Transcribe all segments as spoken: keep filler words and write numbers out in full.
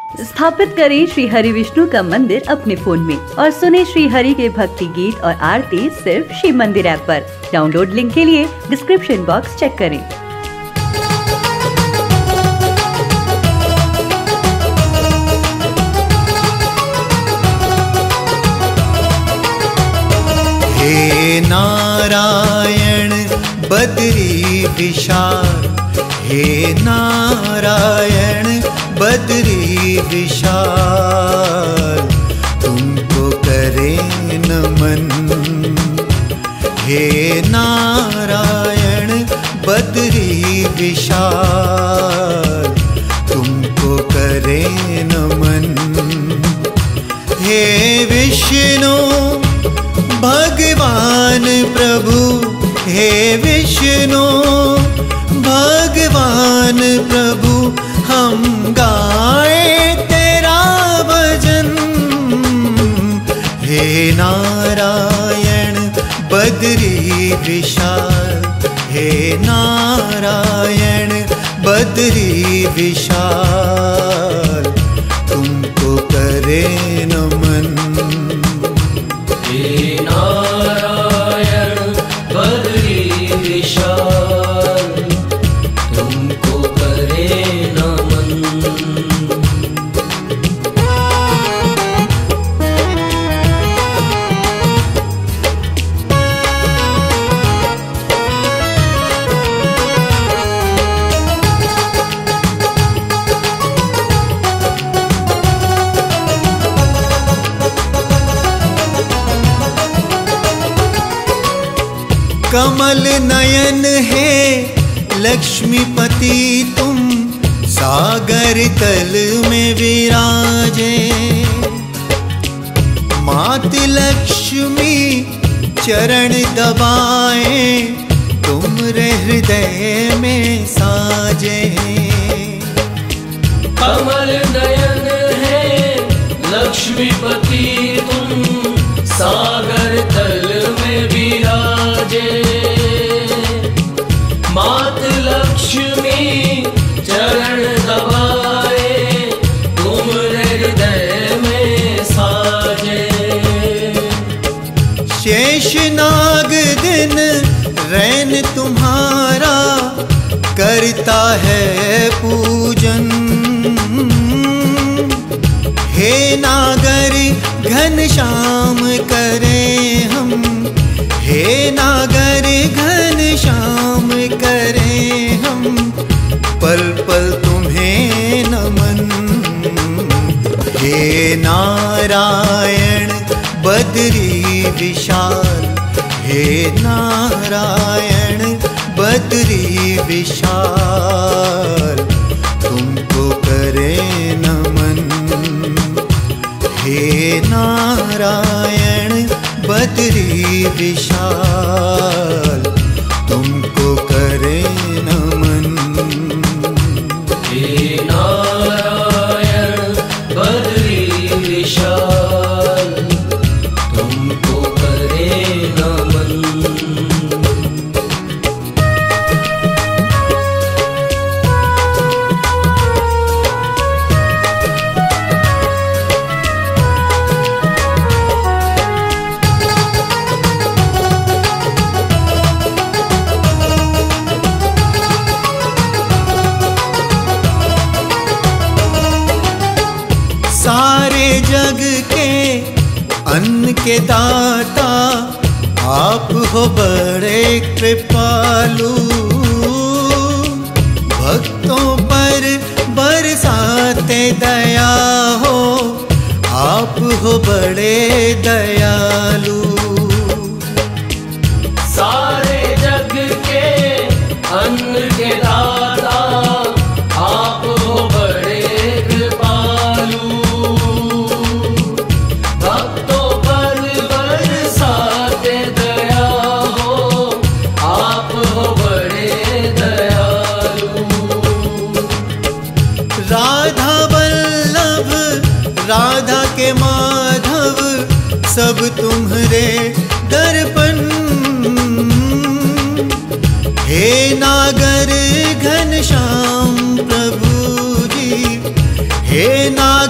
स्थापित करें श्री हरि विष्णु का मंदिर अपने फोन में और सुने श्री हरि के भक्ति गीत और आरती सिर्फ शिव मंदिर ऐप पर। डाउनलोड लिंक के लिए डिस्क्रिप्शन बॉक्स चेक करें। हे नारायण बद्री विशाल, हे नारायण बद्री विशाल, तुमको करे नमन। हे नारायण बद्री विशाल, तुमको करे नमन। हे विष्णु भगवान प्रभु, हे विष्णु भगवान प्रभु, हम गाए तेरा भजन। हे नारायण बद्री विशाल, हे नारायण बद्री विशाल, तुमको करे नमन। हे नारायण बद्री विशाल, तुमको करे नमन। कमल नयन है लक्ष्मीपति तुम, सागर तल में विराजे। मात लक्ष्मी चरण दबाए, तुमरे हृदय में साजे। कमल नयन है लक्ष्मीपति तुम, सागर तल में विराजे। मात लक्ष्मी चरण दबाए, तुम हृदय में साजे। शेष नाग दिन रैन तुम्हारा, करता है पूजन। हे नागर घनश्याम करे हम, हे नागर घनश्याम करे हम, पल पल तुम्हें नमन। हे नारायण बद्री विशाल, हे नारायण बद्री विशाल, तुमको करे नमन। हे नारायण बद्री विशाल, तुमको करे नमन। हे नारायण बद्री विशाल, तुमको करे नमन। सारे जग के अन्न के दाता, आप हो बड़े कृपालु। भक्तों पर बरसाते दया हो, आप हो बड़े दयालु। सारे जग के अन्न के दाता, आप हो बड़े कृपालु। भक्तों पर बरसाते दया हो, आप हो बड़े दयालु। राधा वल्लभ राधा के माधव, सब तुम्हारे दर्पण। हे नागर घनश्याम प्रभु जी, हे नागर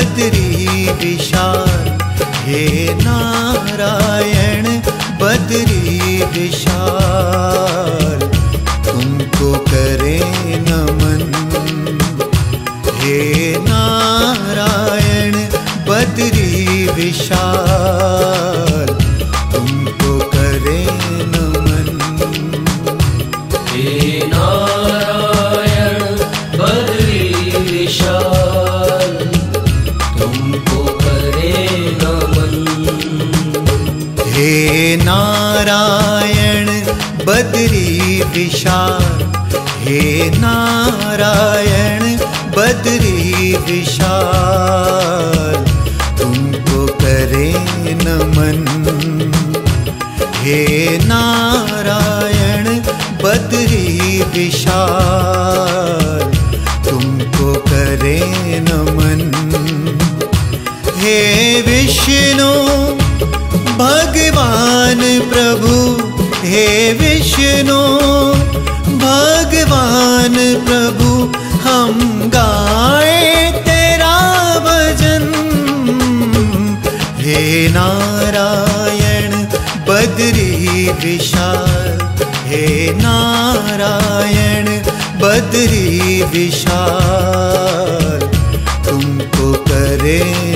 बद्री विशाल, हे नारायण बद्री विशाल, तुमको करे नमन। हे नारायण बद्री विशाल, तुमको करे नमन। हे नारायण बद्री विशाल, तुमको करे नमन। हे नारायण बद्री विशाल, हे नारायण बद्री विशाल, तुमको करे नमन। हे नारायण बद्री विशाल, तुमको करे नमन। हे विष्णु भगवान प्रभु, हे विष्णु भगवान प्रभु, हम गाए तेरा भजन। हे नारायण बद्री विशाल, हे नारायण बद्री विशाल, तुमको करे